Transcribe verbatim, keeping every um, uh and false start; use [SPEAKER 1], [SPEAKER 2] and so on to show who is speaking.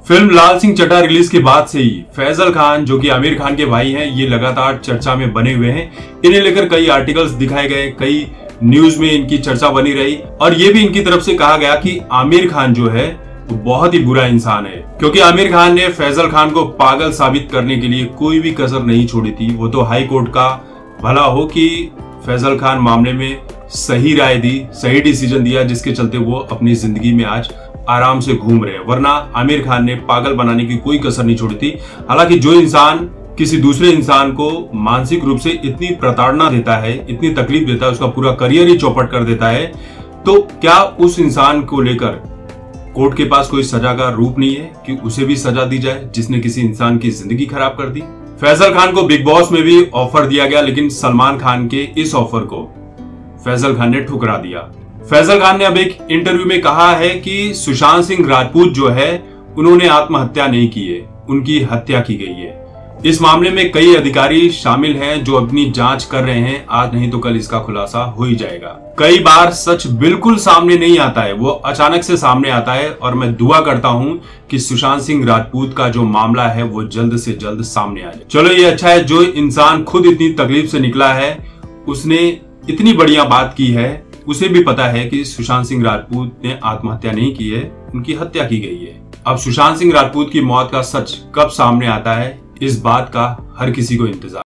[SPEAKER 1] Film Lal Singh Chaddha release के बाद से ही फैजल खान, जो कि आमिर खान के भाई हैं, ये लगातार चर्चा में बने हुए हैं। इन्हें लेकर कई आर्टिकल्स दिखाए गए, कई न्यूज में इनकी चर्चा बनी रही और ये भी इनकी तरफ से कहा गया कि आमिर खान जो है वो बहुत ही बुरा इंसान है, क्योंकि आमिर खान ने फैजल खान को पागल साबित करने के लिए कोई भी कसर नहीं छोड़ी थी। वो तो हाई कोर्ट का भला हो कि फैजल खान मामले में सही राय दी, सही डिसीजन दिया, जिसके चलते वो अपनी जिंदगी में आज आराम से घूम रहे हैं। वरना आमिर खान ने पागल बनाने की कोई कसर नहीं छोड़ी थी। हालांकि जो इंसान किसी दूसरे इंसान को मानसिक रूप से इतनी प्रताड़ना देता है, इतनी तकलीफ देता है, उसका पूरा करियर ही चौपट कर देता है, तो क्या उस इंसान को लेकर कोर्ट के पास कोई सजा का रूप नहीं है कि उसे भी सजा दी जाए, जिसने किसी इंसान की जिंदगी खराब कर दी। फैजल खान को बिग बॉस में भी ऑफर दिया गया, लेकिन सलमान खान के इस ऑफर को फैजल खान ने ठुकरा दिया। फैजल खान ने अब एक इंटरव्यू में कहा है कि सुशांत सिंह राजपूत जो है उन्होंने आत्महत्या नहीं की है, उनकी हत्या की गई है। इस मामले में कई अधिकारी शामिल हैं जो अपनी जांच कर रहे हैं। आज नहीं तो कल इसका खुलासा हो ही जाएगा। कई बार सच बिल्कुल सामने नहीं आता है, वो अचानक से सामने आता है और मैं दुआ करता हूं कि सुशांत सिंह राजपूत का जो मामला है वो जल्द से जल्द सामने आ जाए। चलो ये अच्छा है, जो इंसान खुद इतनी तकलीफ से निकला है, उसने इतनी बढ़िया बात की है, उसे भी पता है कि सुशांत सिंह राजपूत ने आत्महत्या नहीं की है, उनकी हत्या की गई है। अब सुशांत सिंह राजपूत की मौत का सच कब सामने आता है, इस बात का हर किसी को इंतजार